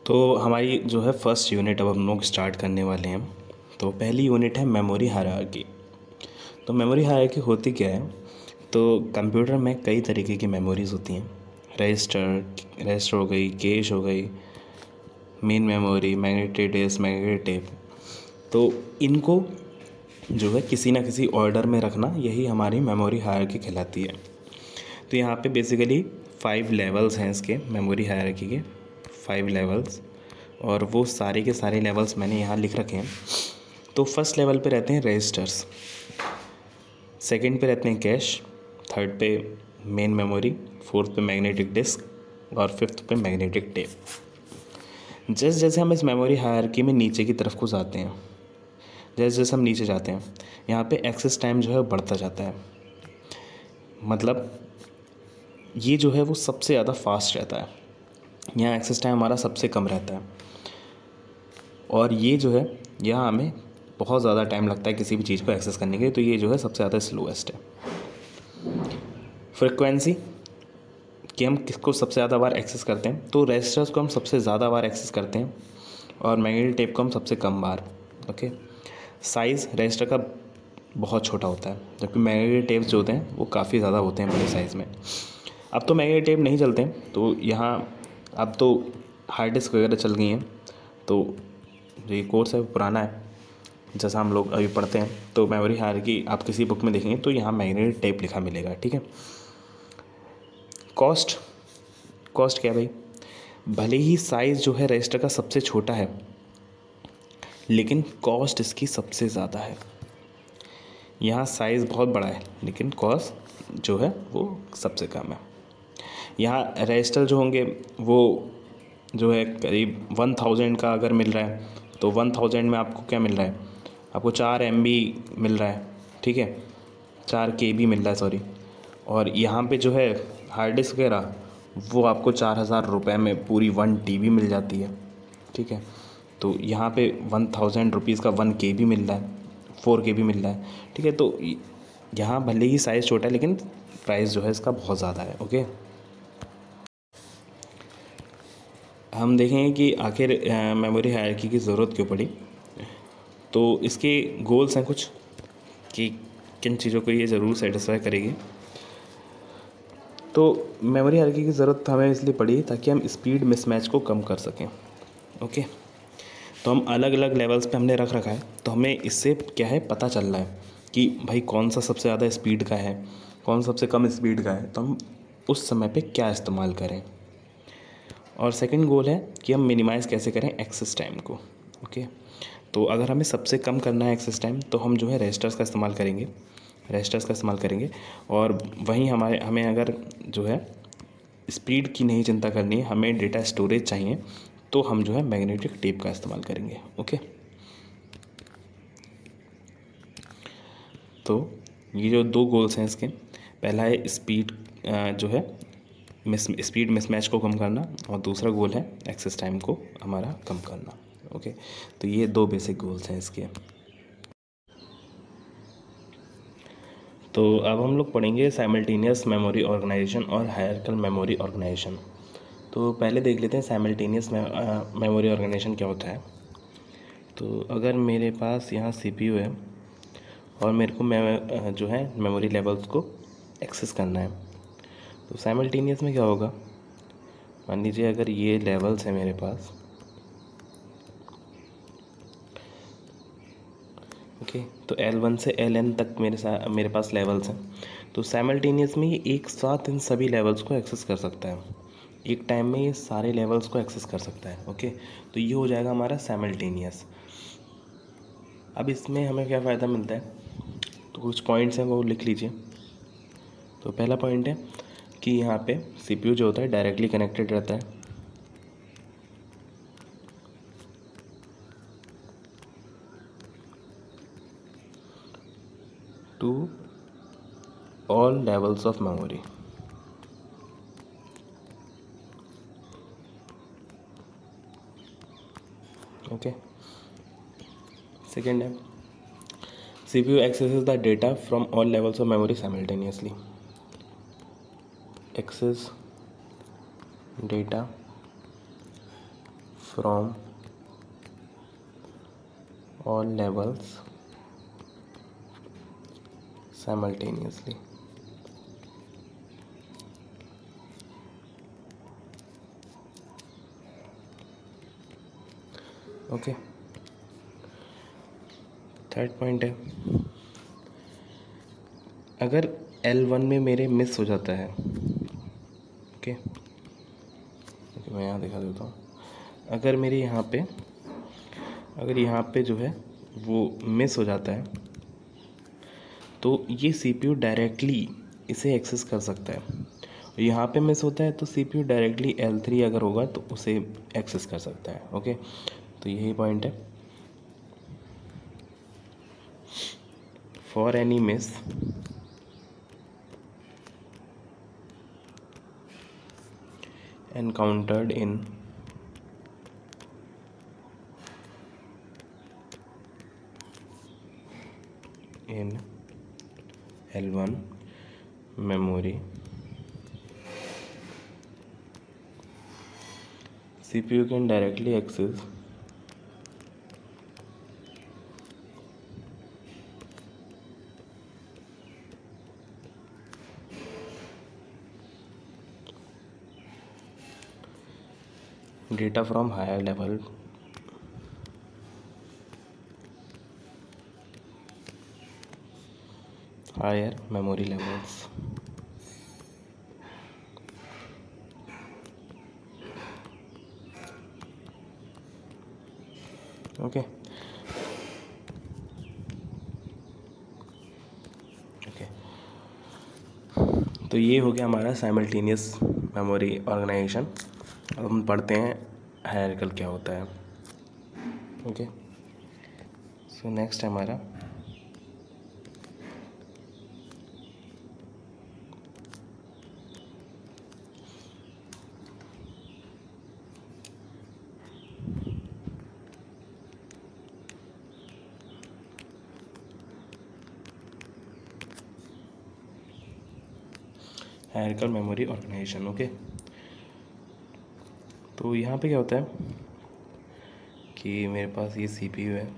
तो हमारी जो है फर्स्ट यूनिट अब हम लोग स्टार्ट करने वाले हैं। तो पहली यूनिट है मेमोरी हायरार्की। तो मेमोरी हायरार्की होती क्या है? तो कंप्यूटर में कई तरीके की मेमोरीज़ होती हैं। रजिस्टर हो गई, कैश हो गई, main memory, magnetic disk, magnetic tape. तो इनको जो है किसी ना किसी ऑर्डर में रखना, यही हमारी मेमोरी हायरार्की कहलाती है। तो यहाँ पे बेसिकली 5 लेवल्स हैं इसके मेमोरी हायरार्की के, 5 लेवल्स, और वो सारे के सारे लेवल्स मैंने यहाँ लिख रखे हैं। तो फर्स्ट लेवल पे रहते हैं रजिस्टर्स, सेकंड पे रहते हैं कैश, थर्ड पे मेन मेमोरी, फोर्थ पे मैग्नेटिक डिस्क और फिफ्थ पे मैग्नेटिक टेप। जैसे जैसे हम इस मेमोरी हायरार्की में नीचे की तरफ को जाते हैं, जैसे जैसे हम नीचे जाते हैं, यहाँ पे एक्सेस टाइम जो है बढ़ता जाता है। मतलब ये जो है वो सबसे ज़्यादा फास्ट रहता है, यहाँ एक्सेस टाइम हमारा सबसे कम रहता है। और ये जो है यहाँ हमें बहुत ज़्यादा टाइम लगता है किसी भी चीज़ को एक्सेस करने के लिए, तो ये जो है सबसे ज़्यादा स्लोएस्ट है। फ्रिक्वेंसी कि हम किसको सबसे ज़्यादा बार एक्सेस करते हैं, तो रजिस्टर्स को हम सबसे ज़्यादा बार एक्सेस करते हैं और मैग्नेटिक टेप को हम सबसे कम बार। ओके। साइज़ रजिस्टर का बहुत छोटा होता है, जबकि मैग्नेटिक टेप्स जो होते हैं वो काफ़ी ज़्यादा होते हैं बड़े साइज़ में। अब तो मैग्नेटिक टेप नहीं चलते हैं, तो यहाँ अब तो हार्ड डिस्क वगैरह चल गई हैं। तो जो ये कोर्स है वो पुराना है, जैसा हम लोग अभी पढ़ते हैं। तो मेमोरी हायरार्की आप किसी बुक में देखेंगे तो यहाँ मैग्नेटिक टेप लिखा मिलेगा, ठीक है। कॉस्ट क्या है भाई? भले ही साइज़ जो है रजिस्टर का सबसे छोटा है, लेकिन कॉस्ट इसकी सबसे ज़्यादा है। यहाँ साइज़ बहुत बड़ा है, लेकिन कॉस्ट जो है वो सबसे कम है। यहाँ रजिस्टर जो होंगे वो जो है करीब 1000 का अगर मिल रहा है, तो 1000 में आपको क्या मिल रहा है? आपको 4 MB मिल रहा है, ठीक है, 4 KB मिल रहा है, सॉरी। और यहाँ पे जो है हार्ड डिस्क वगैरह वो आपको 4000 रुपये में पूरी 1 TB मिल जाती है, ठीक है। तो यहाँ पे 1000 रुपीज़ का 1 KB मिल रहा है, 4 KB मिल रहा है, ठीक है। तो यहाँ भले ही साइज़ छोटा है, लेकिन प्राइस जो है इसका बहुत ज़्यादा है। ओके, हम देखेंगे कि आखिर मेमोरी हायरार्की की ज़रूरत क्यों पड़ी। तो इसके गोल्स हैं कुछ कि किन चीज़ों को ये ज़रूर सेटिस्फाई करेगी। तो मेमोरी हायरार्की की ज़रूरत हमें इसलिए पड़ी ताकि हम स्पीड मिसमैच को कम कर सकें। ओके, तो हम अलग अलग लेवल्स पे हमने रख रखा है, तो हमें इससे क्या है पता चल रहा है कि भाई कौन सा सबसे ज़्यादा स्पीड का है, कौन सबसे कम स्पीड का है, तो हम उस समय पे क्या इस्तेमाल करें। और सेकंड गोल है कि हम मिनिमाइज़ कैसे करें एक्सेस टाइम को। ओके, तो अगर हमें सबसे कम करना है एक्सेस टाइम, तो हम जो है रजिस्टर्स का इस्तेमाल करेंगे। और वहीं हमें अगर जो है स्पीड की नहीं चिंता करनी है, हमें डेटा स्टोरेज चाहिए, तो हम जो है मैग्नेटिक टेप का इस्तेमाल करेंगे। ओके, तो ये जो 2 गोल्स हैं इसके, पहला है स्पीड जो है स्पीड मिसमैच को कम करना, और दूसरा गोल है एक्सेस टाइम को हमारा कम करना। ओके, तो ये 2 बेसिक गोल्स हैं इसके। तो अब हम लोग पढ़ेंगे साइमल्टेनियस मेमोरी ऑर्गेनाइजेशन और हायरार्किकल मेमोरी ऑर्गेनाइजेशन। तो पहले देख लेते हैं साइमल्टेनियस मेमोरी ऑर्गेनाइजेशन क्या होता है। तो अगर मेरे पास यहाँ CPU है और मेरे को जो है मेमोरी लेवल्स को एक्सेस करना है, तो साइमल्टेनियस में क्या होगा? मान लीजिए अगर ये लेवल्स हैं मेरे पास, ओके, तो L1 से LN तक मेरे पास लेवल्स हैं। तो साइमल्टेनियस में ये एक साथ इन सभी लेवल्स को एक्सेस कर सकता है, एक टाइम में ये सारे लेवल्स को एक्सेस कर सकता है। ओके, तो ये हो जाएगा हमारा साइमल्टेनियस। अब इसमें हमें क्या फ़ायदा मिलता है, तो कुछ पॉइंट्स हैं वो लिख लीजिए। तो पहला पॉइंट है कि यहाँ पे CPU जो होता है डायरेक्टली कनेक्टेड रहता है, to all levels of memory. Okay, second है CPU accesses the data from all levels of memory simultaneously. Access data from all levels simultaneously. Okay, third point है, अगर L1 में मेरे मिस हो जाता है, ओके, मैं यहाँ दिखा देता हूँ, अगर मेरे यहाँ पे जो है वो मिस हो जाता है तो ये CPU डायरेक्टली इसे एक्सेस कर सकता है। यहाँ पे मिस होता है तो CPU डायरेक्टली L3 अगर होगा तो उसे एक्सेस कर सकता है। ओके, तो यही पॉइंट है। For any miss encountered in L1 memory, CPU can directly access data from higher memory levels. Okay, तो ये हो गया हमारा साइमल्टेनियस मेमोरी ऑर्गेनाइजेशन। अब हम पढ़ते हैं हायरार्किकल क्या होता है। ओके, सो नेक्स्ट है हमारा हायरार्किकल मेमोरी ऑर्गेनाइजेशन। ओके, तो यहाँ पे क्या होता है कि मेरे पास ये CPU है,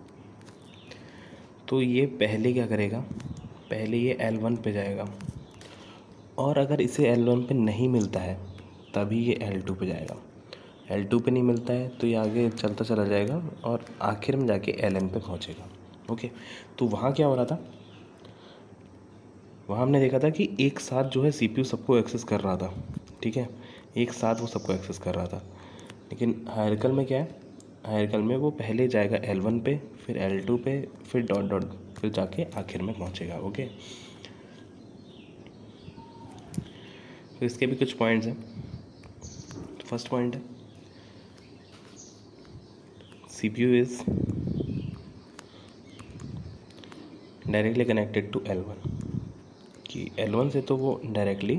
तो ये पहले क्या करेगा, पहले ये L1 पे जाएगा, और अगर इसे L1 पे नहीं मिलता है तभी ये L2 पे जाएगा। L2 पे नहीं मिलता है तो ये आगे चलता चला जाएगा और आखिर में जाके LN पे पहुँचेगा। ओके, तो वहाँ क्या हो रहा था, वहाँ हमने देखा था कि एक साथ जो है CPU सबको एक्सेस कर रहा था। ठीक है, एक साथ वो सबको एक्सेस कर रहा था। लेकिन हायरार्किकल में क्या है, हायरार्किकल में वो पहले जाएगा L1 पे, फिर L2 पे, फिर डॉट डॉट, फिर जाके आखिर में पहुँचेगा। ओके, तो इसके भी कुछ पॉइंट्स हैं। फर्स्ट पॉइंट है CPU is directly connected to L1, कि L1 से तो वो डायरेक्टली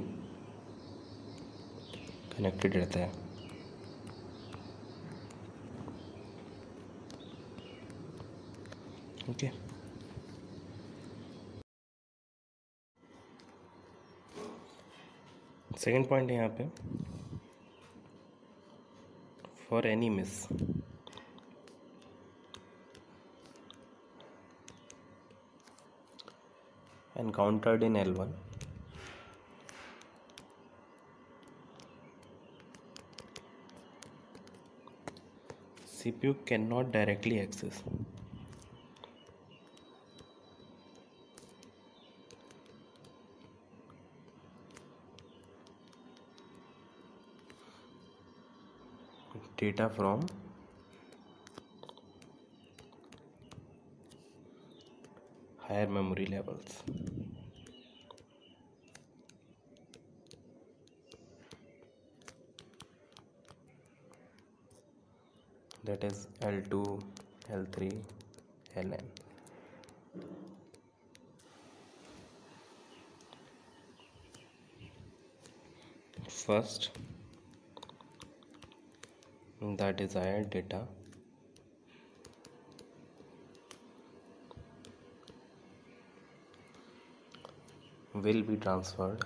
कनेक्टेड रहता है। ओके, सेकेंड पॉइंट है यहाँ पे, for any miss encountered in L1, CPU cannot directly access data from higher memory levels. That is L2, L3, LN. First, the desired data will be transferred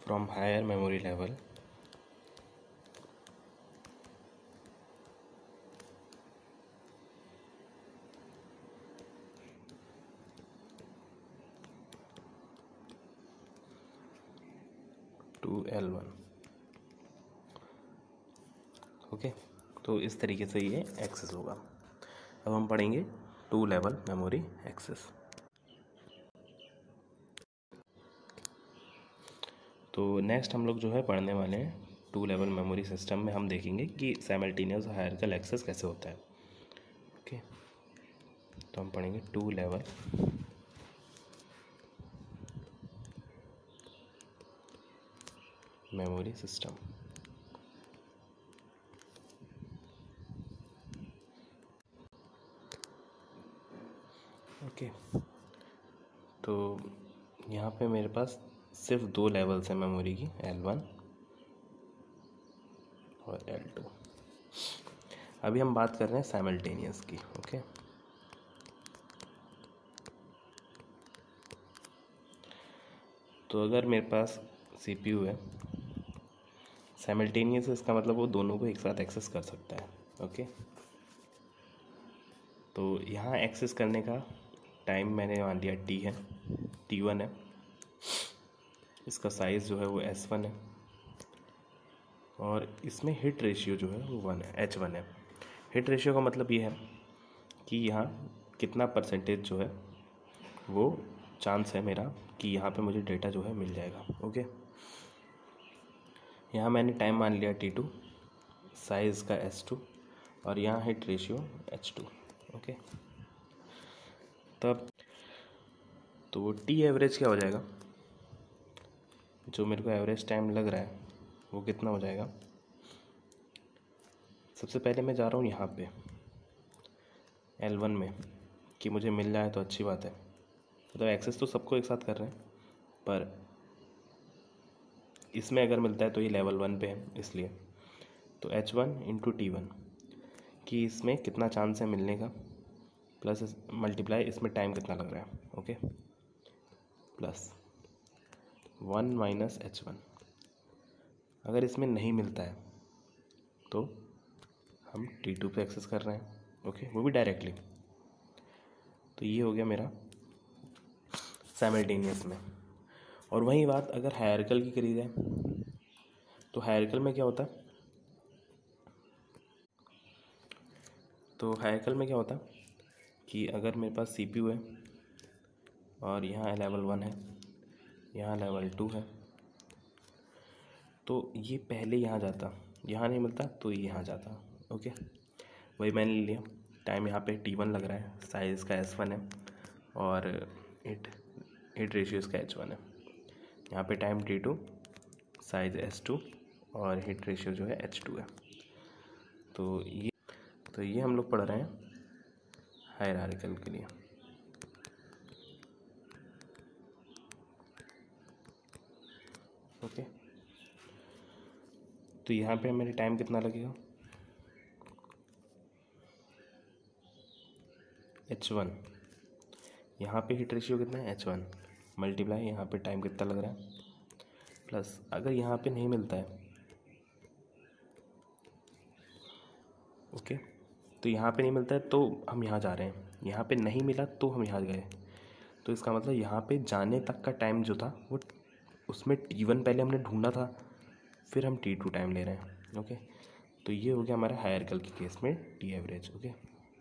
from higher memory level to L1। Okay, तो इस तरीके से ये access होगा। अब हम पढ़ेंगे two level memory access. तो नेक्स्ट हम लोग जो है पढ़ने वाले हैं टू लेवल मेमोरी सिस्टम में हम देखेंगे कि साइमल्टेनियस हायरार्किकल एक्सेस कैसे होता है। ओके, तो हम पढ़ेंगे two level memory system. Okay, तो यहाँ पे मेरे पास सिर्फ दो लेवल्स हैं मेमोरी की, L1 और L2। अभी हम बात कर रहे हैं साइमल्टेनियस की। ओके, तो अगर मेरे पास CPU है साइमल्टेनियस, इसका मतलब वो दोनों को एक साथ एक्सेस कर सकता है। ओके, तो यहाँ एक्सेस करने का टाइम मैंने मान लिया T है, T1 है। इसका साइज़ जो है वो S1 है और इसमें हिट रेशियो जो है वो 1 है, H1 है। हिट रेशियो का मतलब ये है कि यहाँ कितना परसेंटेज जो है वो चांस है मेरा कि यहाँ पे मुझे डेटा जो है मिल जाएगा। ओके, यहाँ मैंने टाइम मान लिया T2, साइज़ का S2 और यहाँ हिट रेशियो H2। ओके, तब तो T एवरेज क्या हो जाएगा, जो मेरे को एवरेज टाइम लग रहा है वो कितना हो जाएगा। सबसे पहले मैं जा रहा हूँ यहाँ पे L1 में कि मुझे मिल जाए तो अच्छी बात है। तो एक्सेस तो सबको एक साथ कर रहे हैं, पर इसमें अगर मिलता है तो ये लेवल 1 पे है, इसलिए तो H1 इंटू T1 कि इसमें कितना चांस है मिलने का, प्लस मल्टीप्लाई इसमें टाइम कितना लग रहा है। Okay, plus 1 minus H1। अगर इसमें नहीं मिलता है तो हम T2 पे एक्सेस कर रहे हैं। ओके, वो भी डायरेक्टली। तो ये हो गया मेरा साइमल्टेनियस में। और वही बात अगर हायरार्किकल की करी जाए तो हायरार्किकल में क्या होता है, कि अगर मेरे पास CPU है और यहाँ लेवल 1 है, यहाँ लेवल 2 है, तो ये पहले यहाँ जाता, यहाँ नहीं मिलता तो ये यहाँ जाता। ओके, वही मैंने ले लिया। टाइम यहाँ पे T1 लग रहा है, साइज़ का S1 है और हिट रेशियो इसका H1 है। यहाँ पे टाइम T2, साइज़ S2 और हिट रेशियो जो है H2 है। तो ये हम लोग पढ़ रहे हैं हायरार्किकल के लिए। ओके, तो यहाँ पे मेरे टाइम कितना लगेगा, H1। यहाँ पे हिट रेशियो कितना है, H1 मल्टीप्लाई यहाँ पे टाइम कितना लग रहा है, प्लस अगर यहाँ पे नहीं मिलता है, ओके, तो यहाँ पे नहीं मिलता है तो हम यहाँ जा रहे हैं, यहाँ पे नहीं मिला तो हम यहाँ गए। तो इसका मतलब यहाँ पे जाने तक का टाइम जो था वो, उसमें T1 पहले हमने ढूंढा था, फिर हम T2 टाइम ले रहे हैं। ओके, तो ये हो गया हमारा हायरार्किकल के केस में T एवरेज। ओके,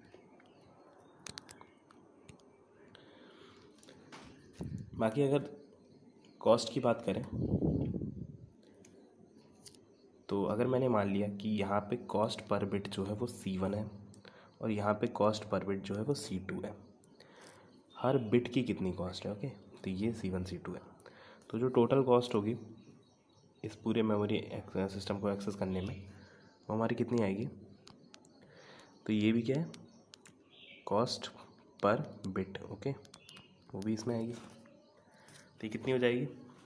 बाकी अगर कॉस्ट की बात करें तो अगर मैंने मान लिया कि यहाँ पे कॉस्ट पर बिट जो है वो C1 है और यहाँ पे कॉस्ट पर बिट जो है वो C2 है, हर बिट की कितनी कॉस्ट है। ओके, तो ये C1 C2 है, तो जो टोटल कॉस्ट होगी इस पूरे मेमोरी सिस्टम को एक्सेस करने में वो हमारी कितनी आएगी। तो ये भी क्या है, कॉस्ट पर बिट। ओके, वो भी इसमें आएगी। तो ये कितनी हो जाएगी,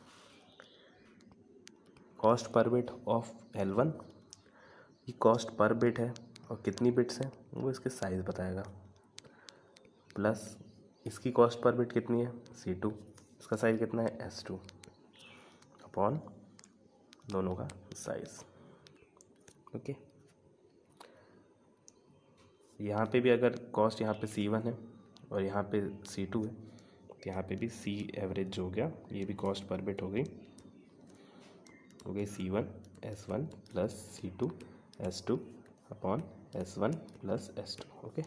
cost per bit of L1, ये कॉस्ट पर बिट है और कितनी बिट्स हैं वो इसके साइज़ बताएगा, प्लस इसकी कॉस्ट पर बिट कितनी है C2, इसका साइज़ कितना है S2 अपॉन दोनों का साइज़। ओके, यहाँ पे भी अगर कॉस्ट यहाँ पे C1 है और यहाँ पे C2 है, तो यहाँ पे भी C एवरेज जो हो गया, ये भी कॉस्ट पर बिट हो गई C1 S1 plus C2 S2 upon S1 plus S2। Okay,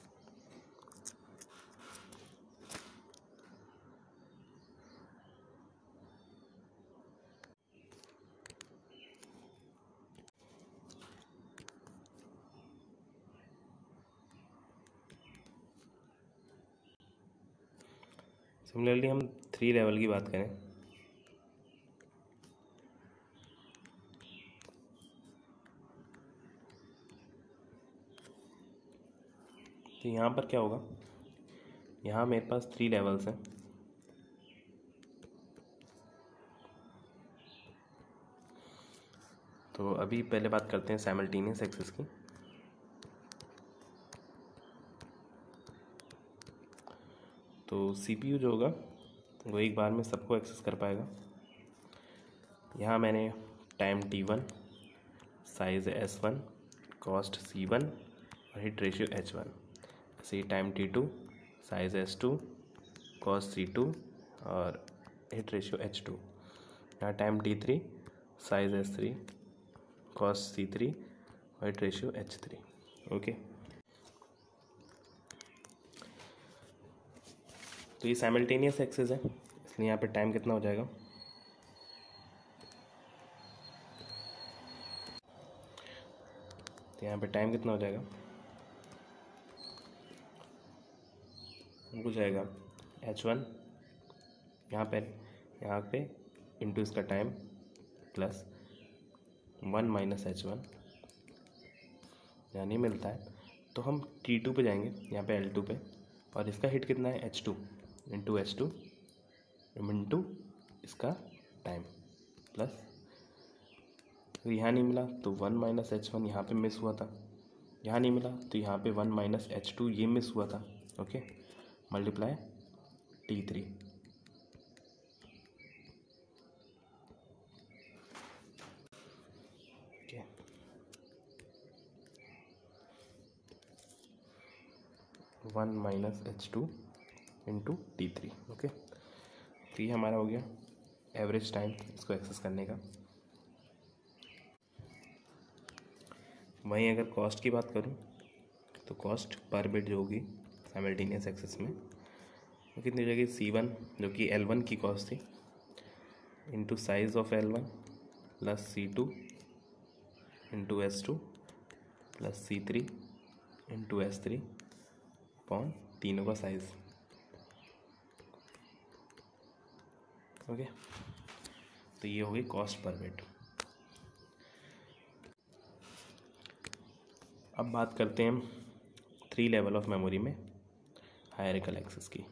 similarly हम 3 लेवल की बात करें तो यहाँ पर क्या होगा, यहाँ मेरे पास 3 लेवल्स हैं। तो अभी पहले बात करते हैं साइमल्टेनियस एक्सेस की। तो CPU जो होगा वो एक बार में सबको एक्सेस कर पाएगा। यहाँ मैंने time T1, size S1, cost C1 और हिट रेशियो H1। ऐसे ही time T2, size S2, cost C2 और हिट रेशियो H2। यहाँ time T3, size S3, cost C3 और हिट रेशियो H3। ओके, तो ये साइमल्टेनियस एक्सेस है, इसलिए यहाँ पे टाइम कितना हो जाएगा, तो यहाँ पे टाइम कितना हो जाएगा, हो जाएगा H1 यहाँ पे इंटू इसका टाइम प्लस 1 माइनस H1, यानी मिलता है। तो हम T2 पे जाएंगे, यहाँ पे L2 पे, और इसका हिट कितना है H2 इंटू H2 इंटू इसका टाइम प्लस, तो यहाँ नहीं मिला तो 1 माइनस H1 यहाँ पे मिस हुआ था, यहाँ नहीं मिला तो यहाँ पे 1 माइनस H2 ये मिस हुआ था। Okay, multiply T3। Okay, 1 minus H2 into T3। Okay, तो ये हमारा हो गया एवरेज टाइम इसको एक्सेस करने का। वहीं अगर कॉस्ट की बात करूँ तो कॉस्ट पर बिट जो होगी साइमल्टेनियस एक्सेस में वो कितनी हो जाएगी, C1 जो कि L1 की कॉस्ट थी into size of L1 plus C2 into S2 plus C3 into S3 upon तीनों का साइज़। ओके, तो ये हो गई कॉस्ट पर बिट। अब बात करते हैं 3 लेवल ऑफ मेमोरी में हायरार्किकल एक्सेस की।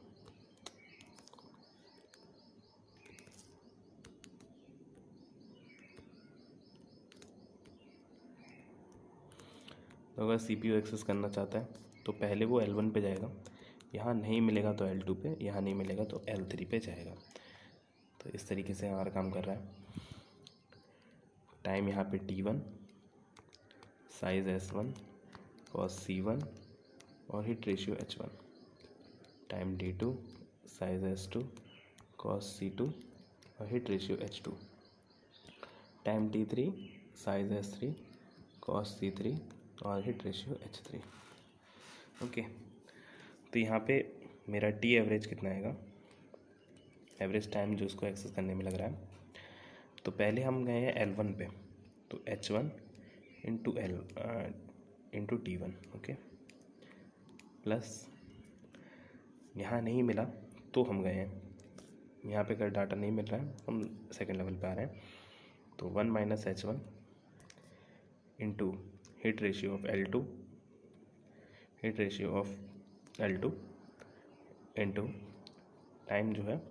तो अगर CPU एक्सेस करना चाहता है तो पहले वो L1 पे जाएगा, यहाँ नहीं मिलेगा तो L2 पे, यहाँ नहीं मिलेगा तो L3 पे जाएगा। तो इस तरीके से हमारा काम कर रहा है। टाइम यहाँ पे T1, size S1, cost C1 और hit ratio H1। Time T2, size S2, cost C2 और hit ratio H2। Time T3, size S3, cost C3 और हिट रेशियो H3। ओके, तो यहाँ पे मेरा T एवरेज कितना आएगा, एवरेज टाइम जो उसको एक्सेस करने में लग रहा है। तो पहले हम गए हैं L1 पे, तो H1 into T1। Okay, plus यहाँ नहीं मिला तो हम गए हैं, यहाँ पे अगर डाटा नहीं मिल रहा है हम सेकेंड लेवल पे आ रहे हैं, तो 1 minus H1 into hit ratio of L2 into time जो है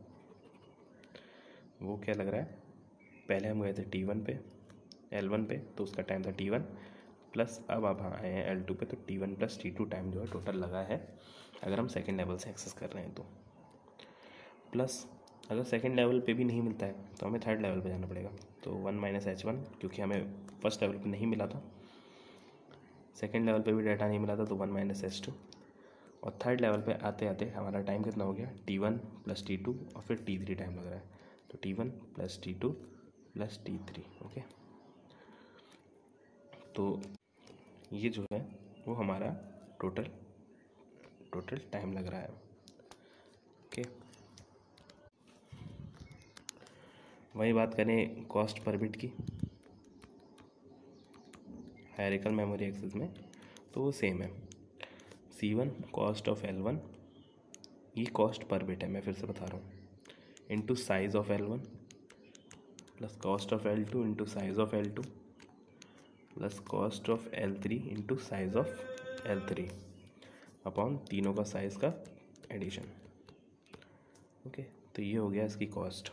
वो क्या लग रहा है, पहले हम गए थे T1 पे L1 पे, तो उसका टाइम था T1 प्लस अब आप आए हैं L2 पे, तो T1 प्लस T2 टाइम जो है टोटल लगा है अगर हम सेकेंड लेवल से एक्सेस कर रहे हैं तो। प्लस अगर सेकंड लेवल पे भी नहीं मिलता है तो हमें थर्ड लेवल पे जाना पड़ेगा। तो 1 माइनस H1, क्योंकि हमें फर्स्ट लेवल पे नहीं मिला था, सेकंड लेवल पे भी डाटा नहीं मिला था, तो 1 माइनस H2। और थर्ड लेवल पे आते आते हमारा टाइम कितना हो गया, T1 प्लस T2 और फिर T3 टाइम लग रहा है, तो T1 plus T2 plus T3। Okay, तो ये जो है वो हमारा टोटल टाइम लग रहा है। ओके, वही बात करें कॉस्ट पर बिट की हायरार्किकल मेमोरी एक्सेस में, तो वो सेम है। C1 कॉस्ट ऑफ L1, ये कॉस्ट पर बिट है, मैं फिर से बता रहा हूँ, into size of L1 plus cost of L2 into size of L2 plus cost of L3 into size of L3 upon तीनों का साइज़ का एडिशन। ओके, तो ये हो गया इसकी कॉस्ट।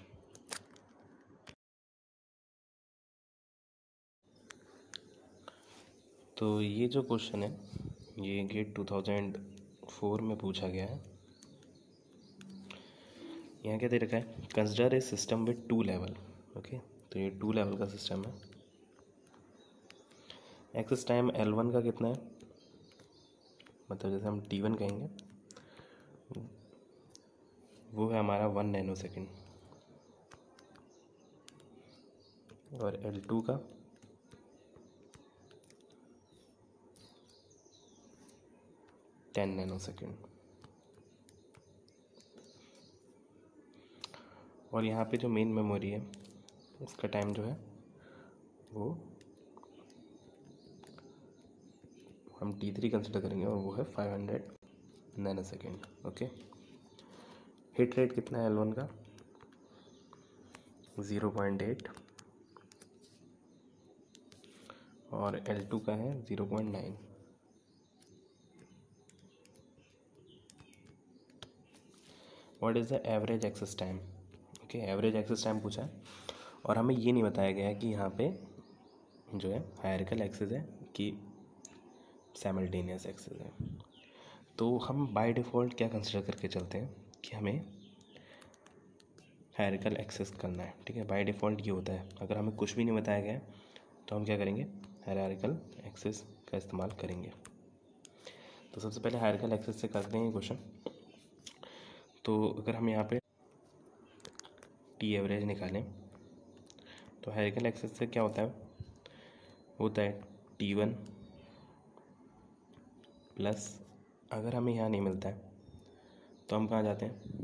तो ये जो क्वेश्चन है ये गेट 2004 में पूछा गया है। यहाँ क्या दे रखा है, consider a system with 2 level. Okay, तो ये 2 लेवल का सिस्टम है। एक्सेस टाइम L1 का कितना है, मतलब जैसे हम T1 कहेंगे वो है हमारा 1 नैनो सेकेंड, और L2 का 10 नैनो सेकेंड। और यहाँ पे जो मेन मेमोरी है उसका टाइम जो है वो हम T3 कंसिडर करेंगे, और वो है 500 nanosecond. Okay, hit rate कितना है L1 का, 0.8, और L2 का है 0.9। What is the average access time. Okay, average access time पूछा है, और हमें ये नहीं बताया गया है कि यहाँ पे जो है हायरार्किकल एक्सेस है कि साइमल्टेनियस एक्सेस है। तो हम बाय डिफ़ॉल्ट क्या कंसिडर करके चलते हैं कि हमें हायरार्किकल एक्सेस करना है। ठीक है, बाय डिफ़ॉल्ट ये होता है, अगर हमें कुछ भी नहीं बताया गया है तो हम क्या करेंगे, हायरार्किकल एक्सेस का इस्तेमाल करेंगे। तो सबसे पहले हायरार्किकल एक्सेस से करते हैं क्वेश्चन। तो अगर हम यहाँ पे टी एवरेज निकालें तो हायरार्किकल एक्सेस से क्या होता है T1 प्लस, अगर हमें यहाँ नहीं मिलता है तो हम कहाँ जाते हैं,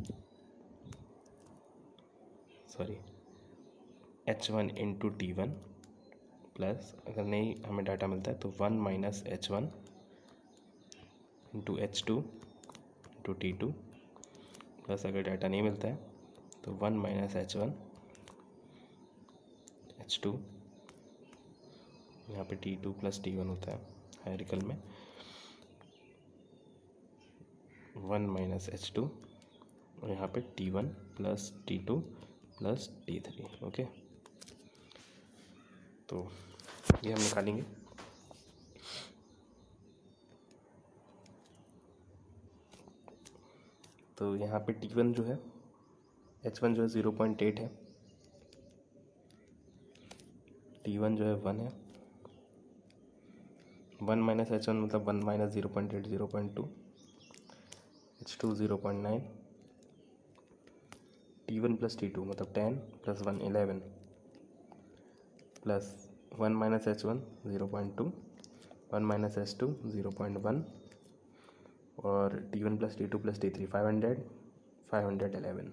sorry, H1 into T1 plus, अगर नहीं हमें डाटा मिलता है तो 1 minus H1 into H2 into T2 plus, अगर डाटा नहीं मिलता है तो 1 माइनस H1 H2, यहाँ पे T2 प्लस T1 होता है हायरार्किकल में, 1 माइनस H2, और यहाँ पे T1 plus T2 plus T3। Okay, तो ये हम निकालेंगे। तो यहाँ पे T1 जो है, H1 जो है 0.8 है, T1 जो है 1 है, 1 माइनस H1 मतलब 1 minus 0.8 0.2, H2 0.9, T1 plus T2 मतलब 10 plus 1 11 plus 1 minus H1 0.2, 1 minus H2 0.1, और T1 plus T2 plus T3 511।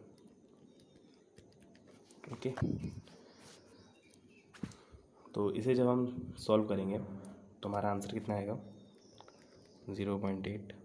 Okay, तो इसे जब हम सॉल्व करेंगे तो हमारा आंसर कितना आएगा, 0.8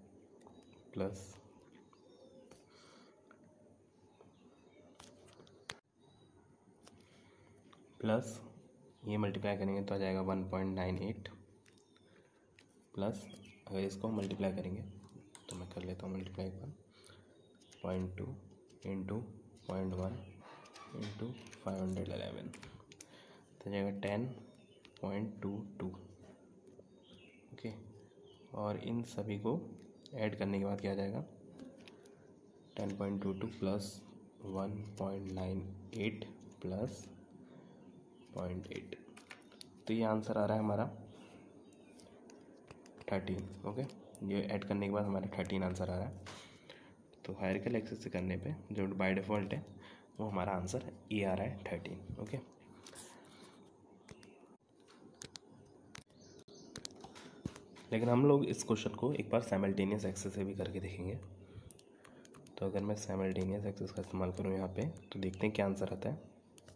प्लस ये मल्टीप्लाई करेंगे तो आ जाएगा 1.98 प्लस, अगर इसको मल्टीप्लाई करेंगे तो मैं कर लेता हूँ मल्टीप्लाई एक बार, 0.2 इंटू 0.1 इंटू 511 तो जाएगा 10.22। ओके, और इन सभी को ऐड करने के बाद क्या आ जाएगा, 10.22 प्लस 1.98 प्लस 0.8, तो ये आंसर आ रहा है हमारा 13। ओके, ये ऐड करने के बाद हमारा 13 आंसर आ रहा है। तो हायरार्किकल एक्सेस से करने पे जो बाय डिफ़ॉल्ट है वो हमारा आंसर ये आ रहा है 13। ओके, लेकिन हम लोग इस क्वेश्चन को एक बार साइमल्टेनियस एक्सेस से भी करके देखेंगे। तो अगर मैं साइमल्टेनियस एक्सेस का इस्तेमाल करूँ यहाँ पे, तो देखते हैं क्या आंसर आता है।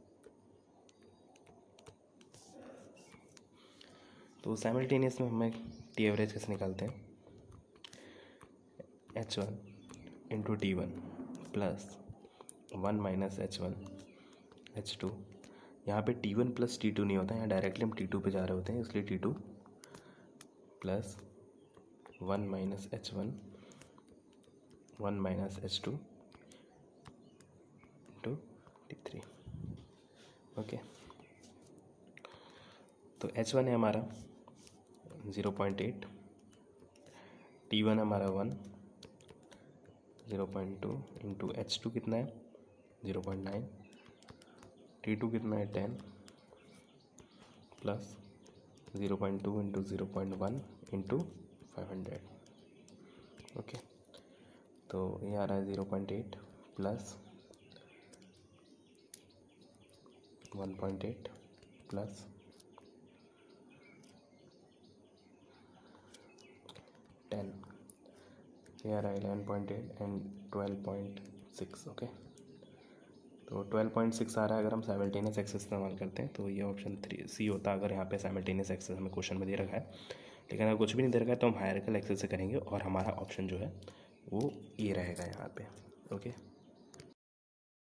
तो साइमल्टेनियस में हमें टी एवरेज कैसे निकालते हैं, H1 into T1 plus 1 minus H2। यहाँ पे T1 प्लस T2 नहीं होता है, यहाँ डायरेक्टली हम T2 पे जा रहे होते हैं, इसलिए T2 plus 1 minus H1 1 minus H2 into T3। Okay, तो H1 है हमारा 0.8, T1 हमारा 1, 0.2 इंटू H2 कितना है 0.9, T2 कितना है 10 प्लस 0.2 इंटू 0.1 इंटू 500। ओके, तो ये आ रहा है 0.8 प्लस 1.8 प्लस 10, ये आ रहा है 11.8 एंड 12.6। ओके, तो 12.6 आ रहा है अगर हम साइमल्टेनियस एक्सेस इस्तेमाल करते हैं, तो ये ऑप्शन 3C होता अगर यहाँ पे साइमल्टेनियस एक्सेस हमें क्वेश्चन में दे रखा है। लेकिन अगर कुछ भी नहीं दे रखा है तो हम हायरार्किकल एक्सेस से करेंगे और हमारा ऑप्शन जो है वो ये रहेगा यहाँ पे। ओके।